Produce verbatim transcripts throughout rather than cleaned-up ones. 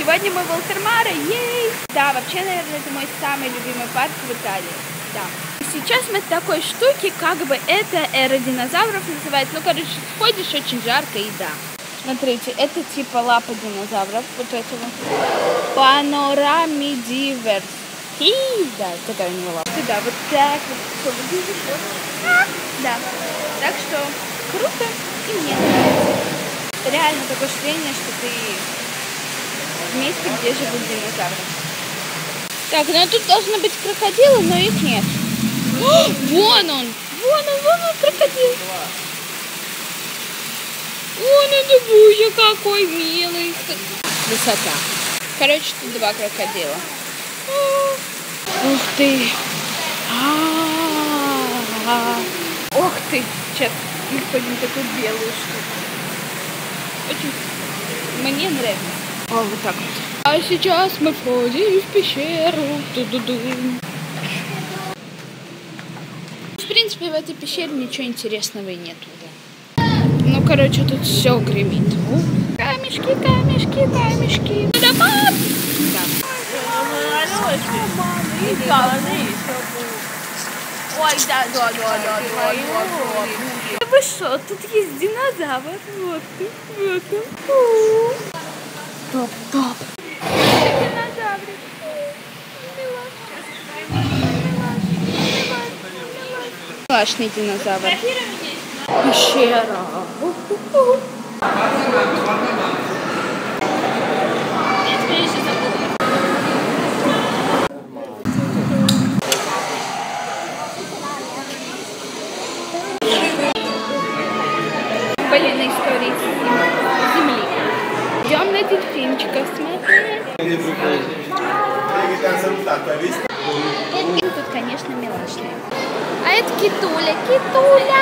Сегодня мы в Олтермаре, ей! Да, вообще, наверное, это мой самый любимый парк в Италии. Да. Сейчас мы в такой штуке, как бы это эра динозавров называется. Ну, короче, сходишь, очень жарко, и да. Смотрите, это типа лапа динозавров, вот этого. Панорамидиверс. И, да, такая у него лапа. Да, вот так вот. Да. Так что круто, и мне нравится. Реально такое ощущение, что ты в месте, где живут динозавры. Так, ну тут должны быть крокодилы, но их нет. О, вон он! Вон он, вон он, крокодил! Вон он, боже, какой милый! Высота. Короче, тут два крокодила. Ух ты! Ух ты! Сейчас мы ходим такую белую штуку. Очень мне нравится. О, вот так вот. А сейчас мы входим в пещеру. Ту-ду-ду. В принципе, в этой пещере ничего интересного и нету. Да. Ну, короче, тут все гремит. О, камешки, камешки, камешки. Да, пап! Да. Ой, да, да, да, да, да, да. Вы что, тут есть динозавр. Вот ты, вот он. Топ, топ. Динозаврик. Милашный динозавр. Пещера. Блин, истории Земли. Идем на дельфинчиков смотреть. Тут, конечно, милашные. А это китуля, китуля!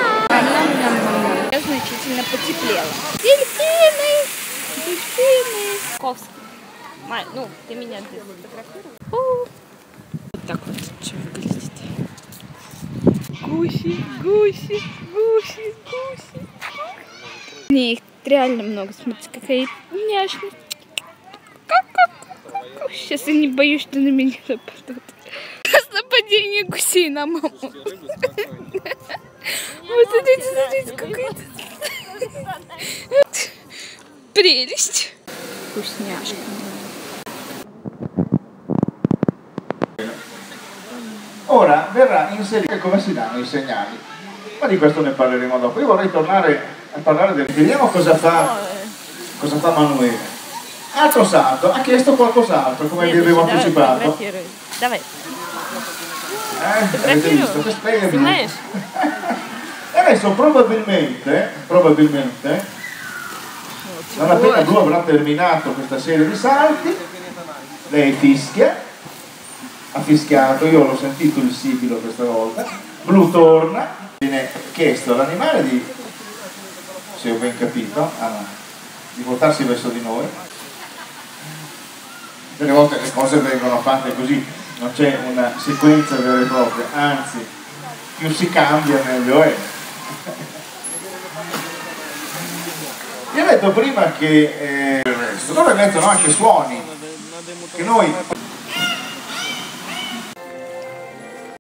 Я значительно потеплела. Дельфины! Дельфины! Ковский. Май, ну, ты меня сфотографируешь? Вот так вот все выглядит. Гуси, гуси, гуси, гуси. Не, их реально много. Смотрите, какая няшная. Сейчас я не боюсь, что на меня нападут. Нападение гусей на маму. Вот смотрите, смотрите, какая-то прелесть. Вкусняшка. Ora verrà inserito come si danno i segnali, ma di questo ne parleremo dopo. Io vorrei tornare a parlare del... Vediamo cosa fa, cosa fa Manuela. Altro salto, ha chiesto qualcos'altro, come vi avevo anticipato. Давай. Eh, avete visto? Che spiegami. E adesso probabilmente, probabilmente, non appena Blu avrà terminato questa serie di salti, lei fischia. Ha fischiato, io l'ho sentito il sibilo questa volta. Blu torna, viene chiesto all'animale di, se ho ben capito, ah no, di voltarsi verso di noi. Delle volte le cose vengono fatte così, non c'è una sequenza vera e propria, anzi, più si cambia meglio è. Vi ho detto prima che eh, loro mettono anche suoni che noi